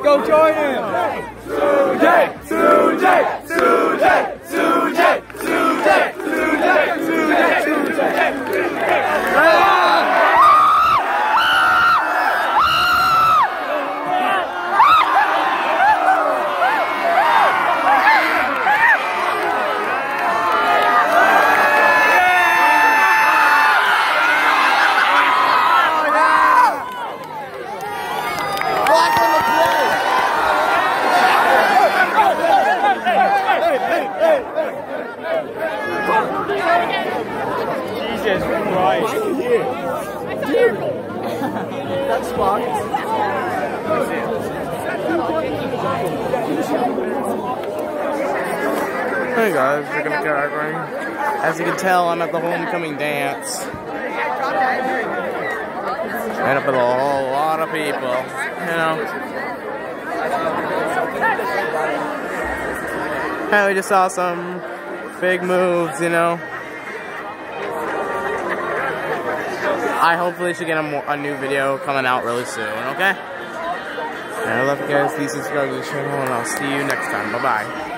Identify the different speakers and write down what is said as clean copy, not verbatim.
Speaker 1: go join him! Sujay! Sujay! Sujay! Sujay! Sujay! Sujay! Sujay! Sujay!
Speaker 2: Jesus Christ.
Speaker 1: That's fucked.
Speaker 2: Hey guys, we're gonna get going. As you can tell, I'm at the homecoming dance. Met up with a whole lot of people, you know. Hey, we just saw some big moves, you know. I hopefully should get a new video coming out really soon, okay? And I love you guys. Please subscribe to the channel, and I'll see you next time. Bye-bye.